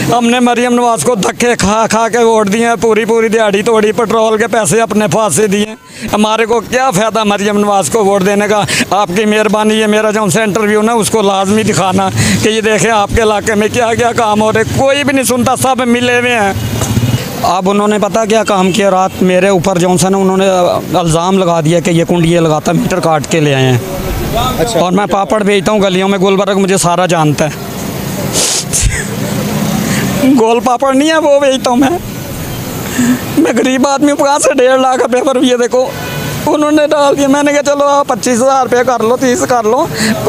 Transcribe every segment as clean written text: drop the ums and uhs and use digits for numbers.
हमने मरियम नवाज को धक्के खा खा के वोट दिए, पूरी पूरी दिहाड़ी तोड़ी, पेट्रोल के पैसे अपने पास से दिए। हमारे को क्या फ़ायदा मरियम नवाज को वोट देने का। आपकी मेहरबानी, ये मेरा जो उनसे इंटरव्यू ना उसको लाजमी दिखाना कि ये देखें आपके इलाके में क्या क्या काम हो रहे। कोई भी नहीं सुनता, सब मिले हुए हैं। अब उन्होंने पता क्या काम किया, रात मेरे ऊपर जो सा ना उन्होंने इल्ज़ाम लगा दिया कि ये कुंडिये लगाता, मीटर काट के ले आए हैं। अच्छा। और मैं पापड़ बेचता हूँ गलियों में, गुलबर्ग मुझे सारा जानता है। गोल पापड़ नहीं है वो बेचता हूँ मैं गरीब आदमी हूँ, कहाँ से 1.5 लाख रुपये पर ये देखो उन्होंने डाल दिया। मैंने कहा चलो आप 25,000 रुपये कर लो, 30 कर लो।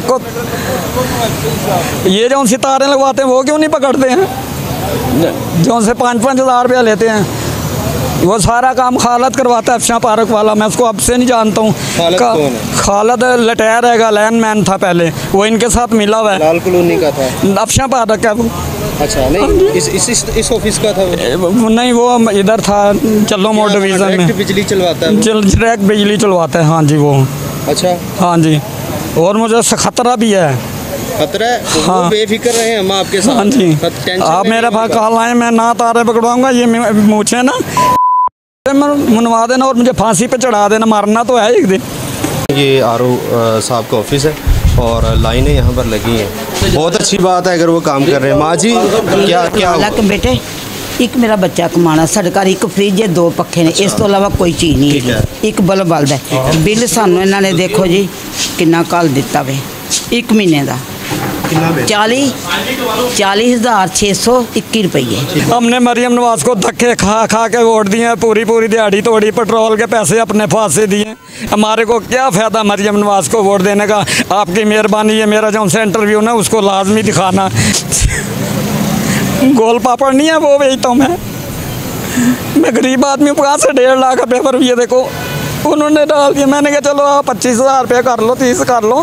ये जो सितारे लगवाते हैं वो क्यों नहीं पकड़ते हैं, जो से 5-5 हज़ार रुपया लेते हैं। वो सारा काम खालद करवाता है, अफशां पार्क वाला। मैं उसको अब से नहीं जानता हूँ। खालद लटैर है, लैंड मैन था पहले, वो इनके साथ मिला हुआ है। लाल कॉलोनी का था, अफशां पार्क है वो। अच्छा, नहीं इस ऑफिस का था वो? नहीं, वो इधर था चलो मोड़ डिवीज़न में। बिजली चलवाता है, डायरेक्ट बिजली चलवाता है। हाँ जी वो। अच्छा। हाँ जी, और मुझे खतरा भी है। खतरा है? हाँ, बेफिक्र रहे हम आपके साथ। हाँ जी, आप मेरे पास कॉल आए, मैं ना तारे पकड़वाऊंगा, ये मूछे ना मनवा देना और मुझे फांसी पे चढ़ा देना, मारना तो है एक दिन। ये आरओ साहब का ऑफिस है और लाइनें यहाँ पर लगी हैं। बहुत अच्छी बात है अगर वो काम कर रहे हैं। माँ जी क्या बेटे, एक मेरा बच्चा कमाना, साढ़े घर एक फ्रिज है, 2 पखे ने, इस तो अलावा कोई चीज़ नहीं है। एक बल्ब बल्द है। बिल सानू इन्होंने देखो जी कितना कल दिता वे 1 महीने का 40,621 रुपये। हमने मरियम नवाज को धक्के खा खा के वोट दिए, पूरी पूरी दिहाड़ी तोड़ी, पेट्रोल के पैसे अपने पास से दिए। हमारे को क्या फ़ायदा मरियम नवाज को वोट देने का। आपकी मेहरबानी, ये मेरा जो उनसे इंटरव्यू ना उसको लाजमी दिखाना। गोल पापड़ नहीं है वो बेचता हूँ मैं गरीब आदमी हूँ, कहाँ से 1.5 लाख रुपये पर ये देखो उन्होंने डाल दिया। मैंने कहा चलो आप 25,000 रुपये कर लो, 30 कर लो।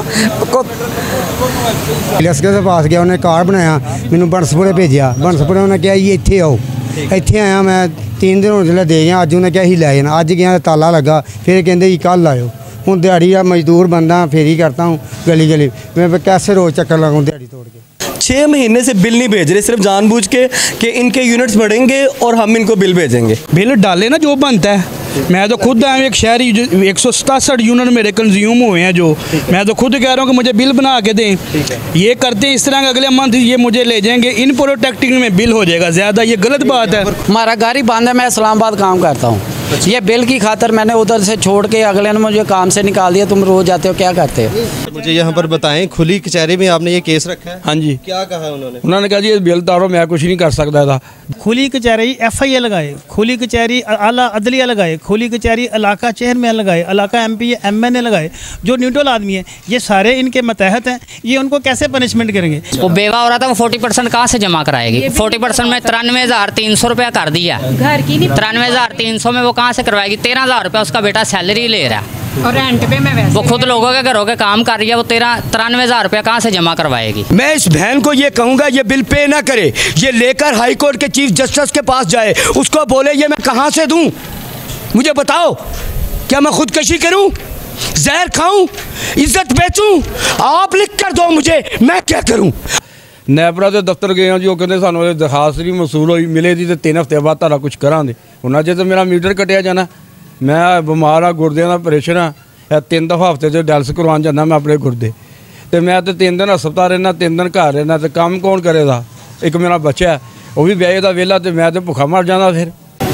के पास गया, उन्हें कार्ड बनाया, मैंने बनसपुरे भेजा, बनसपुरे उन्हें कहा ये इतने आओ, इतने आया मैं 3 दिन होने दे गया। अज उन्हें क्या ही लै जाना, अज गया ताला लगा, फिर कहते जी कल आयो। हूँ दिहाड़ी मजदूर बंदा, फिर ही करता हूँ गली गली, मैं कैसे रोज़ चक्कर लगाऊँ दिहाड़ी तोड़ के। 6 महीने से बिल नहीं भेज रहे, सिर्फ जानबूझ के कि इनके यूनिट्स बढ़ेंगे और हम इनको बिल भेजेंगे। बिल डाले ना जो बनता है। मैं तो खुद आया एक शहरी, 167 यूनिट मेरे कंज्यूम हुए हैं, जो मैं तो खुद कह रहा हूँ कि मुझे बिल बना के दें। ये करते हैं इस तरह का, अगले मंथ ये मुझे ले जाएंगे, इन प्रोटेक्टिंग में बिल हो जाएगा ज़्यादा, ये गलत बात है। हमारा गाड़ी बंद है, मैं इस्लामाबाद काम करता हूँ। ये बिल की खातर मैंने उधर से छोड़ के अगले ने मुझे काम से निकाल दिया। तुम रोज जाते हो, क्या करते हो? मुझे यहाँ पर बताएं, खुली कचहरी में आपने ये केस रखा है? हाँ जी। क्या कहा उन्होंने? उन्होंने कहा जी ये बिल तारो, मैं कुछ नहीं कर सकता था। खुली कचहरी FIA लगाए, खुली कचहरी आला अदलिया लगाए, खुली कचहरी इलाका चेयरमैन लगाए, इलाका MP MNA लगाए, जो न्यूट्रल आदमी है, ये सारे इनके मतहत हैं। ये उनको कैसे पनिशमेंट करेंगे? वो बेवा हो रहा था, वो 40% कहाँ से जमा कराएगी? 40% में 93,300 रुपया कर दिया। घर की 93,300 में वो कहाँ से करवाएगी? 13,000 रुपया उसका बेटा सैलरी ले रहा है और रेंट पे मैं वैसे वो खुद लोगों के घरों के काम कर रही है। वो 93,000 रुपया कहाँ से जमा करवाएगी? मैं इस बहन को ये कहूँगा ये बिल पे ना करे, ये लेकर हाई कोर्ट के चीफ जस्टिस के पास जाए, उसको बोले ये मैं कहाँ से दूँ, मुझे बताओ, क्या मैं खुदकशी करूँ, जहर खाऊँ, इज्जत बेचूँ? आप लिख कर दो मुझे, मैं क्या करूँ? नैपरा के दफ्तर गए हैं जी, वो कहते सानू दरखास्त नहीं मसूल हुई, मिले थी तो 3 हफ्ते बाद तारा कुछ करा दे। उन्हें जो तो मेरा मीटर कटिया जाना, मैं बीमार हाँ, गुरदे का ऑपरेशन है, 3 दफ़ा हफ्ते से डायलिसिस करवाने जाना मैं अपने गुरदे, तो मैं तो 3 दिन हस्पताल रहना, 3 दिन घर रहना, तो काम कौन करेगा? एक मेरा बच्चा है वो भी ब्याह का वेला, तो मैं तो भुखा मर जाना। फिर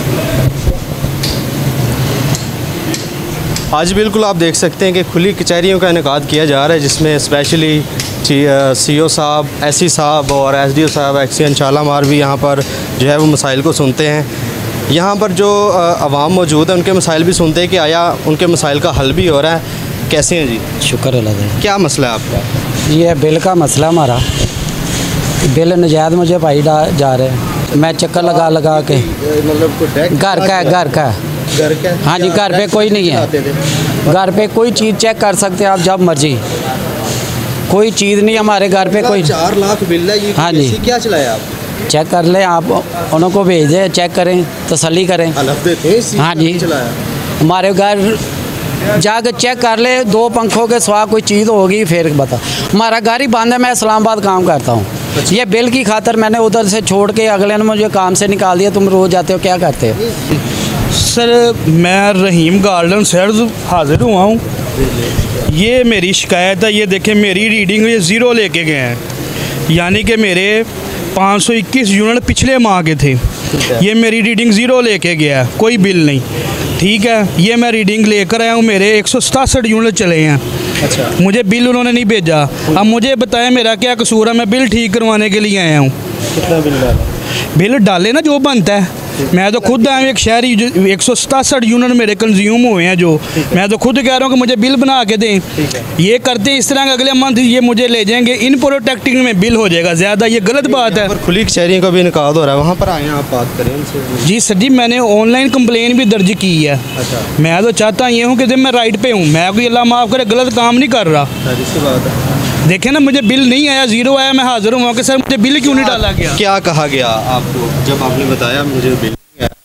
आज बिल्कुल आप देख सकते हैं कि खुली कचहरियों का इनेकाद किया जा रहा है, जिसमें स्पेशली CO साहब, SC साहब और SDO साहब एक्सीएन चालामार भी यहाँ पर जो है वो मसाइल को सुनते हैं। यहाँ पर जो अवाम मौजूद है उनके मसाइल भी सुनते हैं कि आया उनके मसाइल का हल भी हो रहा है। कैसे हैं जी? शुक्र अल्लाह का। क्या मसला है आपका? ये बिल का मसला हमारा, बिल नजायज़ मुझे भाई जा रहे हैं। मैं चक्कर लगा लगा के, मतलब घर का है। हाँ जी, घर पे कोई नहीं है, घर पे कोई चीज़ चेक कर सकते हैं आप जब मर्जी, कोई चीज़ नहीं हमारे घर पे कोई। 4 लाख बिल है ये। हाँ जी, क्या चलाया आप? चेक कर लें आप, उनको भेज दें, चेक करें, तसल्ली करें। हाँ जी, हमारे घर जाके चेक कर ले, 2 पंखों के सिवा कोई चीज़ होगी फिर बता। हमारा घर ही बंद है, मैं इस्लामाबाद काम करता हूँ। ये बिल की खातर मैंने उधर से छोड़ के अगले ने मुझे काम से निकाल दिया। तुम रोज़ जाते हो, क्या करते हो? सर मैं रहीम गार्डन शहर हाजिर हुआ हूँ। ये मेरी शिकायत है। ये देखें मेरी रीडिंग ये ज़ीरो लेके गए हैं, यानी कि मेरे 521 यूनिट पिछले माह के थे। ये मेरी रीडिंग ज़ीरो लेके गया है, कोई बिल नहीं। ठीक है, ये मैं रीडिंग लेकर आया हूँ, मेरे 167 यूनिट चले हैं। अच्छा, मुझे बिल उन्होंने नहीं भेजा। अब मुझे बताएं मेरा क्या कसूर है? मैं बिल ठीक करवाने के लिए आया हूँ। कितना बिल डाला? बिल डाले ना जो बनता है। मैं तो खुद आया हूँ एक शहरी, 167 यूनिट मेरे कंज्यूम हुए हैं। जो मैं तो खुद कह रहा हूँ कि मुझे बिल बना के दें। ये करते हैं इस तरह का, अगले मंथ ये मुझे ले जाएंगे, इन प्रोटेक्टिंग में बिल हो जाएगा ज़्यादा। ये गलत बात है। खुली कचहरियों का भी इनकाद हो रहा है, वहाँ पर आए हैं आप, बात करें उनसे। जी सर जी, मैंने ऑनलाइन कंप्लेन भी दर्ज की है। अच्छा, मैं तो चाहता ये हूँ कि मैं राइट पे हूँ, मैं कोई अल्लाह माफ़ करे गलत काम नहीं कर रहा। बात है। देखें ना, मुझे बिल नहीं आया, ज़ीरो आया। मैं हाजिर हूँ कि सर मुझे बिल क्यों नहीं डाला गया? क्या कहा गया आपको जब आपने बताया मुझे बिल?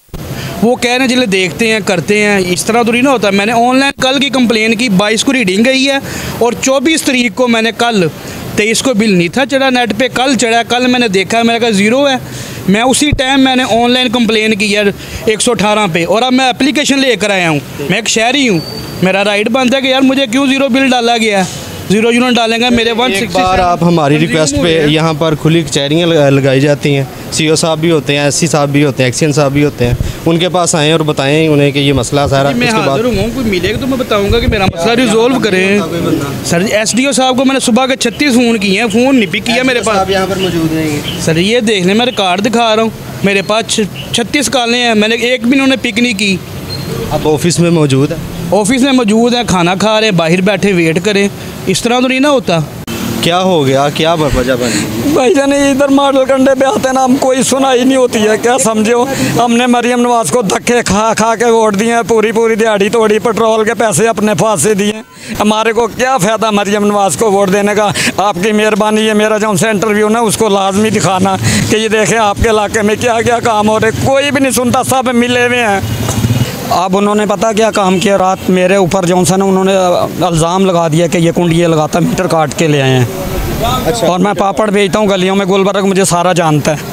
वो कह रहे हैं जिले देखते हैं करते हैं, इस तरह तो नहीं ना होता। मैंने ऑनलाइन कल की कंप्लेन की, 22 को रीडिंग गई है और 24 तारीख को मैंने कल 23 को बिल नहीं था चढ़ा नेट पे, कल चढ़ा। कल मैंने देखा, मैंने कहा ज़ीरो है। मैं उसी टाइम मैंने ऑनलाइन कंप्लेन की है 118 पे, और अब मैं एप्लीकेशन लेकर आया हूँ। मैं एक शहरी हूँ, मेरा राइट बनता है कि यार मुझे क्यों ज़ीरो बिल डाला गया है। 0 यूनिट डालेंगे मेरे 160। बार आप हमारी रिक्वेस्ट पे यहाँ पर खुली कचहरियाँ लगाई जाती हैं। CO साहब भी होते हैं, SC साहब भी होते हैं, एक्सीएन साहब भी होते हैं। उनके पास आएँ और बताएं उन्हें कि ये मसला सारा। मैं हाजिर हूँ, कोई मिलेगा तो मैं बताऊंगा कि मेरा मसला रिजोल्व करें। सर SDO साहब को मैंने सुबह के 36 फ़ोन किए हैं, फ़ोन नहीं पिक किया मेरे पास। यहाँ पर मौजूद नहीं। सर ये देख लें, मैं रिकॉर्ड दिखा रहा हूँ, मेरे पास 36 कॉलें हैं, मैंने एक भी उन्होंने पिक नहीं की। आप ऑफिस में मौजूद है? ऑफिस में मौजूद है, खाना खा रहे हैं, बाहर बैठे वेट करें। इस तरह तो नहीं ना होता। क्या हो गया, क्या वजह बनी? भाई जान इधर मॉडल कंडे पे आते हैं ना, हम कोई सुनाई नहीं होती है। क्या समझो, हमने मरियम नवाज को धक्के खा खा के वोट दिए हैं, पूरी दिहाड़ी तोड़ी, पेट्रोल के पैसे अपने पास से दिए। हमारे को क्या फ़ायदा मरियम नवाज को वोट देने का? आपकी मेहरबानी है, मेरा जो उनसे इंटरव्यू ना उसको लाजमी दिखाना कि ये देखें आपके इलाके में क्या क्या काम हो रहे। कोई भी नहीं सुनता, सब मिले हुए हैं। अब उन्होंने पता क्या काम किया, रात मेरे ऊपर जो सा ना उन्होंने इल्ज़ाम लगा दिया कि ये कुंडी लगाता मीटर काट के ले आए हैं। अच्छा, और मैं पापड़ बेचता हूँ गलियों में, गुलबर्ग मुझे सारा जानता है।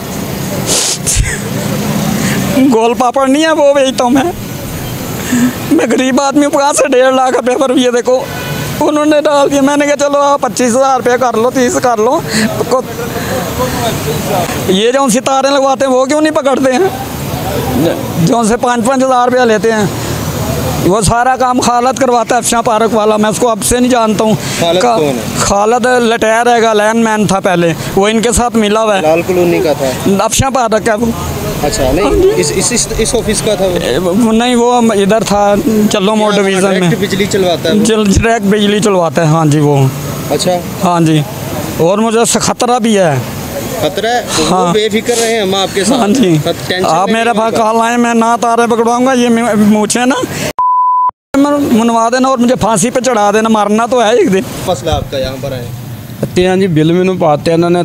गोल पापड़ नहीं है वो बेचता हूँ मैं गरीब आदमी हूँ, कहाँ से 1.5 लाख रुपये पर ये देखो उन्होंने डाल दिया। मैंने कहा चलो आप 25,000 रुपये कर लो, 30 कर लो। ये जो सितारे लगवाते हैं वो क्यों नहीं पकड़ते हैं? जो से 5-5 हज़ार रुपया लेते हैं, वो सारा काम खालद करवाता है, अफशां पार्क वाला। मैं उसको अब से नहीं जानता हूँ। खालद लटैर है, लैंड मैन था पहले, वो इनके साथ मिला हुआ है। लाल कॉलोनी का था, अफशां पार्क है वो। अच्छा, नहीं इस ऑफिस का था वो? नहीं, वो इधर था चलो मोड़ डिवीज़न में। बिजली चलवाता है? डायरेक्ट बिजली चलवाता है, हाँ जी वो। अच्छा, हाँ जी, और मुझे खतरा भी है। खतरा है? हाँ, बेफिक्र रहे हम आपके साथ। हाँ जी, आप मेरे पास कॉल आए, मैं ना तारे पकड़वाऊंगा। ये मूछे ना मनवा देना और मुझे फांसी पे चढ़ा देना, मारना तो है एक दिन। मसला आपका यहाँ पर है? हाँ जी, बिल मैंने पाते इन्होंने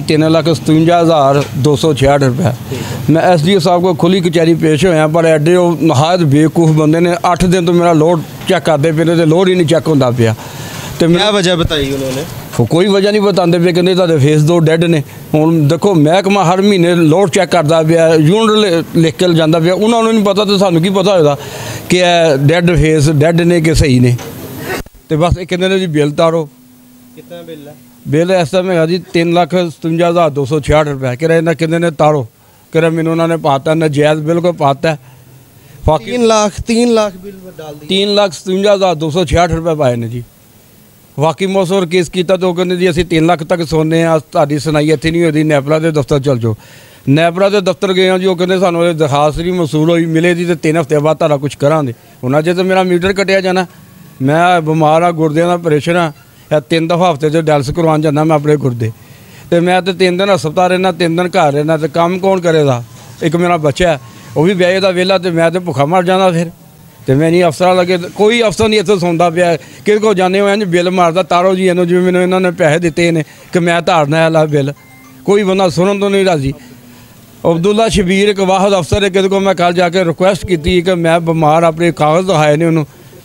3,57,266 रुपये। मैं SDO साहब को खुली कचहरी पेश होया, पर एडे नहायत बेवकूफ बंदे ने 8 दिन तो मेरा लोड चेक करते पे तो लोड ही नहीं चेक होता पाया। तो क्या वजह बताई उन्होंने? कोई वजह नहीं बताते पे, कहते तुहाडे फेस 2 डेड ने। हुण देखो महकमा हर महीने लोड चेक करता पाया, यूनिट लिख के जाता पाया, उन्होंने नहीं पता तो सानू की पता होगा कि डेड फेस डेड ने कि सही ने। तो बस ये कहते जी बिल तारो। कितना बिल है? बिल इस टाइम है जी 3,57,266 रुपये। कह रहे कहते ने तारो, कह रहे मैंने उन्होंने पाता नाजायज़ बिल को पाता है। 3 लाख बिल डाल दिए। 3,57,266 रुपये पाए ने जी। बाकी मौसम और केस किया तो कहते जी असी 3 लाख तक सोने ताड़ी सुनाई इतनी नहीं होती, नैपरा के दफ्तर चल जाओ। नैपरा के दफ्तर गए जी, वो कहते सानू दरखास्त नहीं मसूल हुई, मिले जी तो 3 हफ्ते बाद तारा कुछ करांगे। उन्होंने जे तो मेरा मीटर कटिया जाना, मैं बीमार हाँ, गुर्दे का ऑपरेशन हाँ, 3 दफ़ा हफ्ते से डायलिसिस करवान जाना मैं अपने गुर्दे। तो मैं तो 3 दिन हस्पताल रहना, 3 दिन घर रहना, तो काम कौन करेगा? एक मेरा बच्चा है वो भी ब्याह का वेला, तो मैं तो भुखा मर जाना फिर। तो मैं नहीं अफसर लगे, कोई अफसर नहीं इतने सुनता पाया। कि को जाने हुए बिल मारता तारो जी इन्हों, जिम्मे मैंने इन्होंने पैसे दिते ने कि मैं धारना है बिल, कोई बंदा सुनन तो नहीं राजी। अब्दुल्ला शबीर एक वाहद अफसर है, कि मैं कल जाके रिक्वेस्ट की कि मैं बीमार, अपने कागज़ दिखाए ने उन्होंने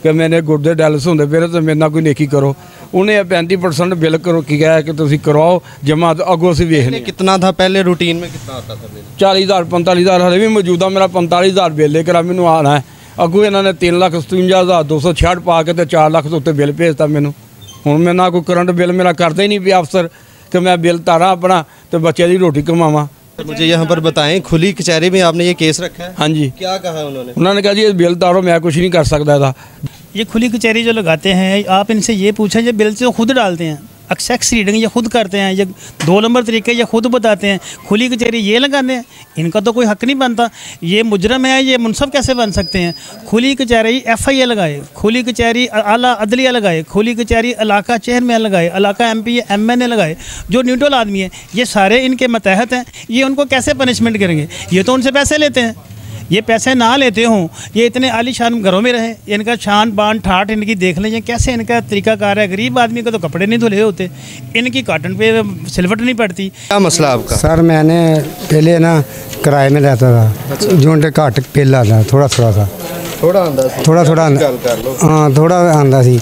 ਕਿ ਮੈਨੇ ਗੁਰਦੇ ਡਾਇਲਿਸ ਹੁੰਦੇ ਪਏ ਤੇ ਮੇਰੇ ਨਾਲ ਕੋਈ ਨੇਕੀ ਕਰੋ। ਉਹਨੇ 35% ਬਿੱਲ ਕਰੋ ਕੀ ਕਿਹਾ ਕਿ ਤੁਸੀਂ ਕਰਵਾਓ ਜਮ੍ਹਾਂ, ਅੱਗੋਂ ਅਸੀਂ ਵੇਖਨੇ। कितना था पहले रूटीन में, कितना आता था बिल? 40,000 45,000 ਹਲੇ ਵੀ ਮੌਜੂਦਾ ਮੇਰਾ 45,000 ਬਿੱਲ ਕਰਾ ਮੈਨੂੰ ਆਣਾ ਹੈ। ਅੱਗੋਂ ਇਹਨਾਂ ਨੇ 3,57,266 ਪਾ ਕੇ ਤੇ 4 ਲੱਖ ਤੋਂ ਉੱਤੇ ਬਿੱਲ ਭੇਜਤਾ ਮੈਨੂੰ। ਹੁਣ ਮੈਂ ਨਾ ਕੋਈ ਕਰੰਟ ਬਿੱਲ ਮੇਰਾ ਕਰਦਾ ਹੀ ਨਹੀਂ ਪਿਆ ਅਫਸਰ ਕਿ ਮੈਂ ਬਿੱਲ ਤਾਰਾਂ ਆਪਣਾ ਤੇ ਬੱਚੇ ਦੀ ਰੋਟੀ ਕਮਾਵਾਂ। मुझे यहाँ पर बताएं, खुली कचहरी में आपने ये केस रखा है? हाँ जी। क्या कहा उन्होंने? उन्होंने कहा जी ये बिल तारो, मैं कुछ नहीं कर सकता था। ये खुली कचहरी जो लगाते हैं, आप इनसे ये पूछें, ये बिल तो खुद डालते हैं, एक्सेस रीडिंग ये खुद करते हैं, ये 2 नंबर तरीके ये खुद बताते हैं। खुली कचहरी ये लगाते हैं, इनका तो कोई हक नहीं बनता। ये मुजरम है, ये मुनसब कैसे बन सकते हैं? खुली कचहरी FIA लगाए, खुली कचहरी आला अदलिया लगाए, खुली कचहरी इलाका चेयरमैन लगाए, इलाका MP MNA लगाए, जो न्यूट्रल आदमी है, ये सारे इनके मतहत हैं। ये उनको कैसे पनिशमेंट करेंगे? ये तो उनसे पैसे लेते हैं। ये पैसे ना लेते हों, ये इतने आलीशान घरों में रहे, इनका शान बान ठाठ इनकी देख लीजिए कैसे इनका तरीकाकार है। गरीब आदमी को तो कपड़े नहीं धुले होते, इनकी कॉटन पे सिलवट नहीं पड़ती। क्या मसला आपका? सर मैंने पहले ना किराए में रहता था, जो घट बिल आता थोड़ा थोड़ा सा, थोड़ा हाँ थोड़ा आंदा सी।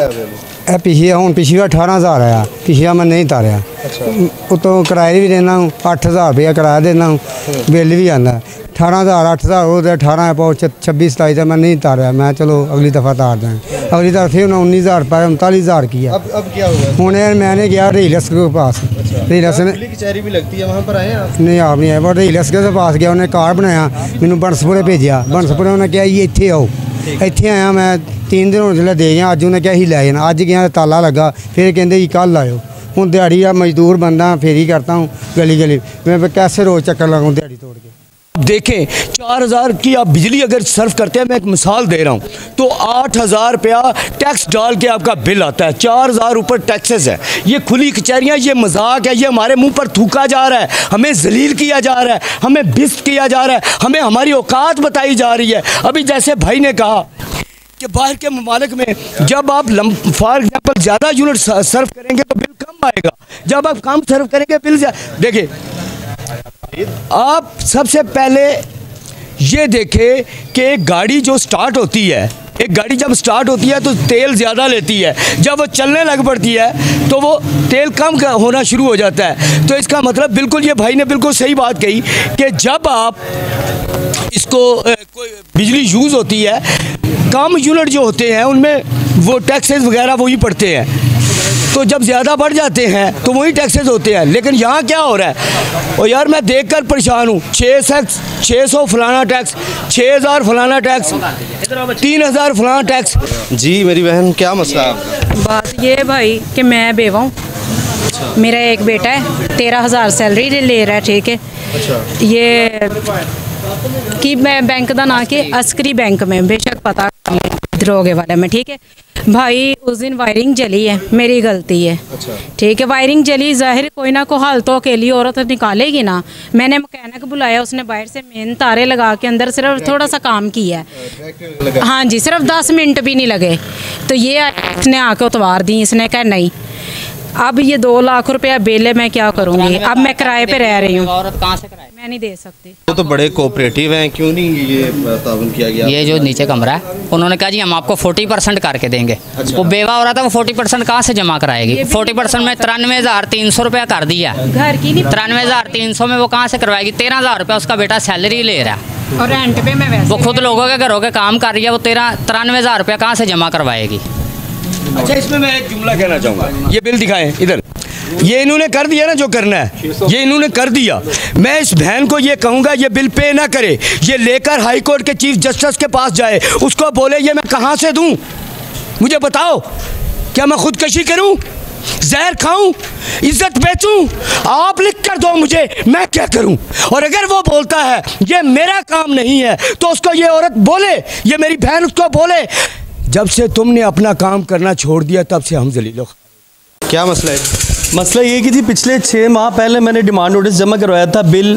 पिछले हूँ पिछली 18,000 आया, पिछला मैं नहीं तारिया। उतों किराए भी देना हूँ, 8,000 रुपया किराया देना हूँ, बिल भी आंदा 18,000 8,000 वो 18 पाओ 26 27 मैं नहीं तारिया। मैं चलो अगली दफ़ा तार दें, अगली दफ़ा फिर 19,000 पर 39,000 किया। अब क्या हुआ? हूँ मैंने गया रीलस के पास, रीलस ने कचहरी भी लगती है, वहाँ पर आए आप? नहीं आप नहीं आए, पर रीलस के पास गया, उन्हें कार्ड बनाया, मैंने बनसपुरे भेजा, बनसपुरे उन्हें कहा ये इतने आओ, ਇੱਥੇ ਆਇਆ ਮੈਂ 3 ਦਿਨ ਹੋਣ ਦੇ ਗਿਆ। ਅੱਜ ਉਹਨੇ ਕਿਹਾ ਹੀ ਲੈ ਜਾਣਾ, ਅੱਜ ਗਿਆ ਤਾਲਾ ਲੱਗਾ, ਫਿਰ ਕਹਿੰਦੇ ਜੀ ਕੱਲ ਆਇਓ। ਹੁਣ ਦਿਹਾੜੀ ਆ ਮਜ਼ਦੂਰ ਬੰਦਾ फेरी करता हूँ गली गली मैं कैसे रोज़ चक्कर लगाऊँ दिहाड़ी तोड़ के। देखें 4,000 की आप बिजली अगर सर्व करते हैं, मैं एक मिसाल दे रहा हूँ, तो 8,000 रुपया टैक्स डाल के आपका बिल आता है, 4,000 ऊपर टैक्सेस है। ये खुली कचहरियाँ, ये मजाक है, ये हमारे मुंह पर थूका जा रहा है, हमें जलील किया जा रहा है, हमें बिस्त किया जा रहा है, हमें हमारी औकात बताई जा रही है। अभी जैसे भाई ने कहा कि बाहर के ममालिक में जब आप फॉर एग्जाम्पल ज़्यादा यूनिट सर्व करेंगे तो बिल कम आएगा, जब आप कम सर्व करेंगे बिल देखिए। आप सबसे पहले ये देखें कि एक गाड़ी जो स्टार्ट होती है, एक गाड़ी जब स्टार्ट होती है तो तेल ज़्यादा लेती है, जब वो चलने लग पड़ती है तो वो तेल कम होना शुरू हो जाता है। तो इसका मतलब बिल्कुल ये भाई ने बिल्कुल सही बात कही कि जब आप इसको कोई बिजली यूज़ होती है, कम यूनिट जो होते हैं उनमें वो टैक्सेस वगैरह वही पड़ते हैं, तो जब ज़्यादा बढ़ जाते हैं तो वही टैक्सेस होते हैं। लेकिन यहाँ क्या हो रहा है, और यार मैं देखकर परेशान हूँ, 600 फलाना टैक्स, 6,000 फलाना टैक्स, 3,000 फलाना टैक्स। जी मेरी बहन, क्या मसला है आपका? बात ये है भाई कि मैं बेवा हूँ, मेरा एक बेटा है, 13,000 सैलरी ले रहा है, ठीक है। ये कि मैं बैंक का ना कि अस्करी बैंक में, बेशक पता कर लें दरोगे वाले में, ठीक है भाई। उस दिन वायरिंग जली है, मेरी गलती है, ठीक है। वायरिंग जली, जाहिर कोई ना कोई हाल तो अकेली औरत निकालेगी ना। मैंने मैकेनिक बुलाया, उसने बाहर से मेन तारे लगा के अंदर सिर्फ थोड़ा सा काम किया है, हाँ जी, सिर्फ 10 मिनट भी नहीं लगे। तो ये इसने आके उतवार दी, इसने कहा नहीं। अब ये 2 लाख रुपया बिल है, मैं क्या करूँगी? अब मैं किराए पे रह रही हूँ, औरत कहाँ से कराए? मैं नहीं दे सकती। वो तो बड़े कोऑपरेटिव हैं, क्यों नहीं ये ताउन किया गया? ये जो नीचे कमरा है, उन्होंने कहा जी हम आपको 40% करके देंगे। वो बेवा हो रहा था, वो 40% कहाँ से जमा कराएगी? 40% में 93,300 रुपया कर दिया, घर की नहीं, 93,300 में वो कहाँ से करवाएगी? 13,000 रुपया उसका बेटा सैलरी ले रहा है, और रेंट पे मैं वैसे वो खुद लोगों के घरों के काम कर रही है, वो 93,000 रुपया कहाँ से जमा करवाएगी? अच्छा, इसमें मैं एक जुमला कहना चाहूँगा, ये बिल दिखाएं इधर, ये इन्होंने कर दिया ना जो करना है, ये इन्होंने कर दिया। मैं इस बहन को ये कहूँगा ये बिल पे ना करे, ये लेकर हाई कोर्ट के चीफ जस्टिस के पास जाए, उसको बोले ये मैं कहाँ से दूँ, मुझे बताओ, क्या मैं खुदकशी करूँ, जहर खाऊं, इज्जत बेचूं? आप लिख कर दो मुझे, मैं क्या करूं? और अगर वो बोलता है ये मेरा काम नहीं है तो उसको ये औरत बोले, ये मेरी बहन उसको बोले, जब से तुमने अपना काम करना छोड़ दिया तब से हम जलीलो। क्या मसला है? मसला ये कि थी पिछले 6 माह पहले मैंने डिमांड नोटिस जमा करवाया था बिल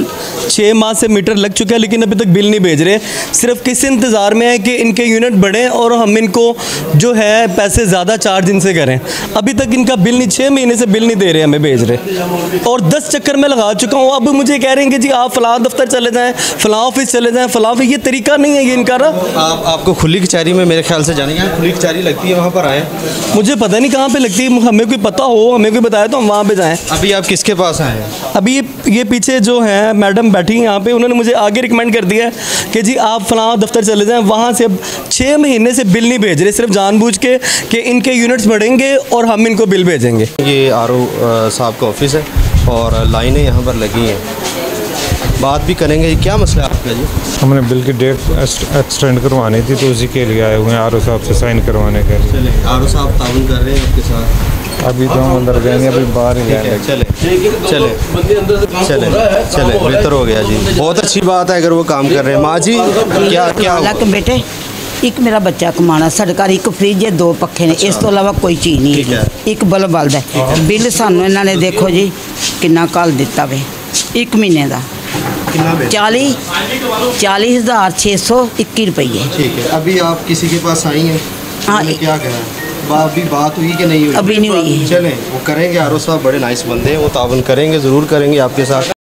6 माह से मीटर लग चुका है लेकिन अभी तक बिल नहीं भेज रहे। सिर्फ किस इंतज़ार में है कि इनके यूनिट बढ़ें और हम इनको जो है पैसे ज़्यादा चार्ज इनसे करें। अभी तक इनका बिल नहीं, 6 महीने से बिल नहीं दे रहे, हमें भेज रहे। और 10 चक्कर में लगा चुका हूँ। अब मुझे कह रहे हैं कि जी आप फ़लाँ दफ्तर चले जाएँ, फ़लाँ ऑफिस चले जाएँ, फ़लाँ ऑफिस। ये तरीका नहीं है ये इनका ना। आपको खुली कचहरी में मेरे ख्याल से जाने यहाँ खुली कचहरी लगती है, वहाँ पर आए? मुझे पता नहीं कहाँ पे लगती है, हमें कोई पता हो, हमें कोई बताया तो हम वहाँ पे जाएं। अभी आप किसके पास आए हैं? अभी ये पीछे जो है मैडम बैठी हैं यहाँ पे, उन्होंने मुझे आगे रिकमेंड कर दिया है कि जी आप फ़लाँ दफ्तर चले जाएं। वहाँ से अब 6 महीने से बिल नहीं भेज रहे, सिर्फ जानबूझ के कि इनके यूनिट्स बढ़ेंगे और हम इनको बिल भेजेंगे। ये आरओ साहब का ऑफिस है और लाइनें यहाँ पर लगी हैं, बात भी करेंगे। क्या मसला है आपका जी? हमने बिल की डेट एक्सटेंड करवानी थी तो उसी के लिए आए हुए हैं आरओ साहब से साइन करवाने के लिए। चले, आरओ साहब ताउन कर रहे हैं आपके साथ? अभी तो हम अंदर गए नहीं, अभी बाहर ही गए। चले चले चले बेहतर हो गया जी, बहुत अच्छी बात है अगर वो काम कर रहे हैं। माँ जी क्या हालांकि बेटे ਇੱਕ ਮੇਰਾ ਬੱਚਾ ਕਮਾਣਾ, ਸਾਡੇ ਘਰ ਇੱਕ ਫ੍ਰਿਜ ਹੈ, 2 ਪੱਖੇ ਨੇ, ਇਸ ਤੋਂ ਇਲਾਵਾ ਕੋਈ ਚੀਜ਼ ਨਹੀਂ ਹੈ। ਇੱਕ ਬਲਬ ਬਲਦਾ ਬਿੱਲ ਸਾਨੂੰ ਇਹਨਾਂ ਨੇ ਦੇਖੋ ਜੀ ਕਿੰਨਾ ਕੱਲ ਦਿੱਤਾ ਵੇ 1 ਮਹੀਨੇ ਦਾ 40,621 रुपये। ठीक है, अभी आप किसी के पास आई हैं? हाँ, क्या कहा? अभी बात हुई कि नहीं हुई? अभी नहीं हुई। चलें वो करेंगे, आरओ साहब बड़े नाइस बंदे हैं, वो तावन करेंगे, ज़रूर करेंगे आपके साथ।